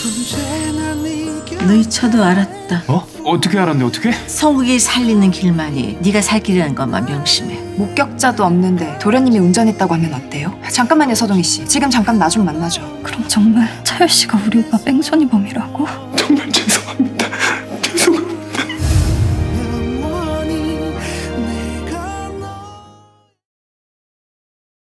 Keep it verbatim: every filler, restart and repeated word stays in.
너희 차도 알았다. 어? 어떻게 알았네, 어떻게? 성욱이 살리는 길만이 네가 살 길이라는 것만 명심해. 목격자도 없는데 도련님이 운전했다고 하면 어때요? 잠깐만요, 서동희 씨. 지금 잠깐 나 좀 만나죠. 그럼 정말 차열 씨가 우리 오빠 뺑소니 범이라고?